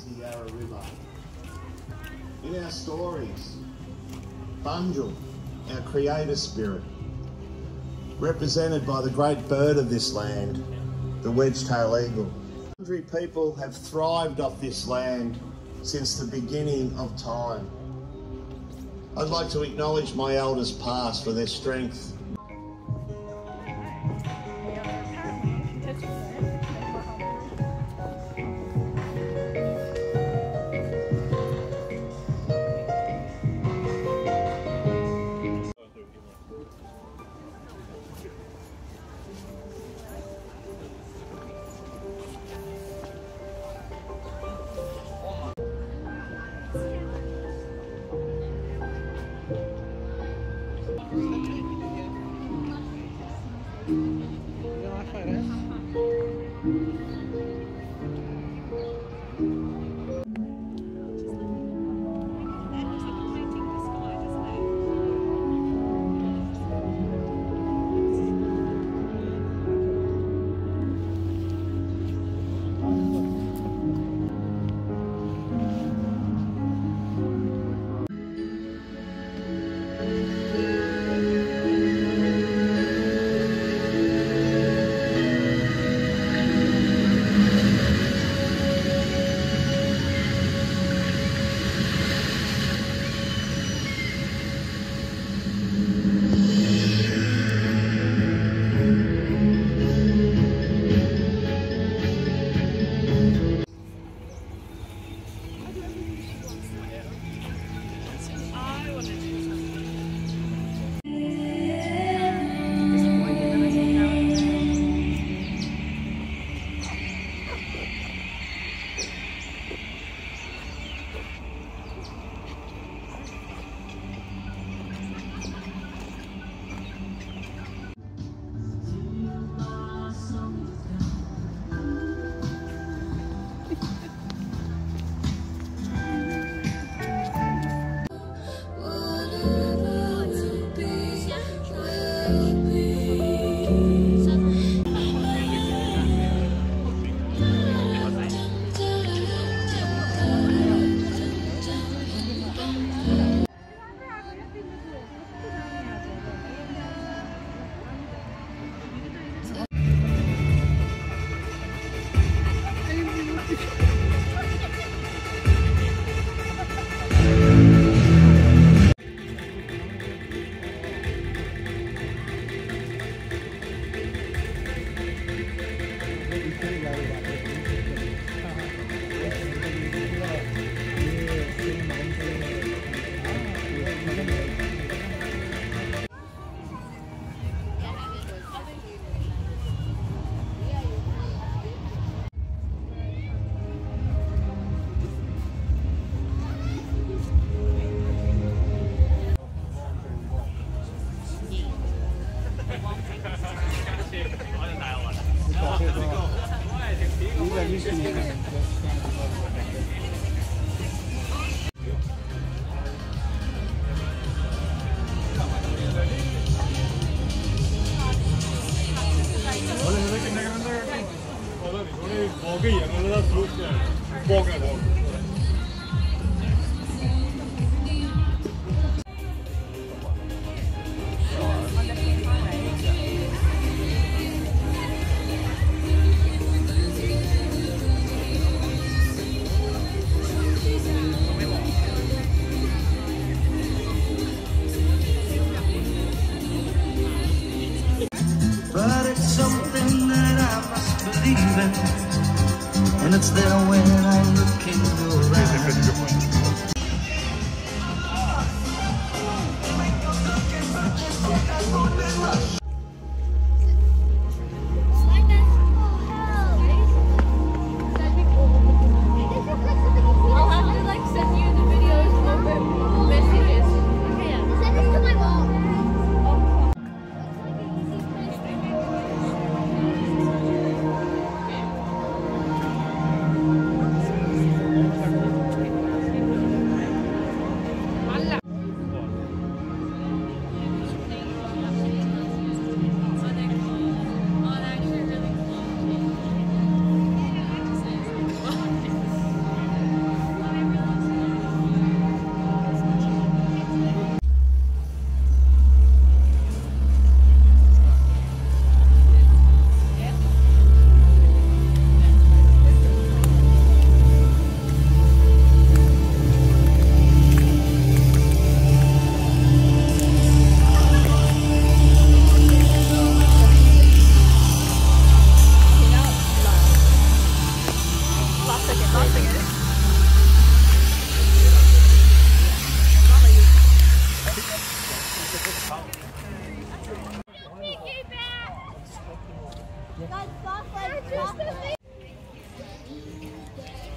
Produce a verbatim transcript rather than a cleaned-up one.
the Yarra River. In our stories, Bunjil, our creator spirit, represented by the great bird of this land, the wedge-tailed eagle. Wurundjeri people have thrived off this land since the beginning of time. I'd like to acknowledge my elders past for their strength. But it's something that I must believe in, and it's there when I look in your eyes. Guys, soft leg, soft leg.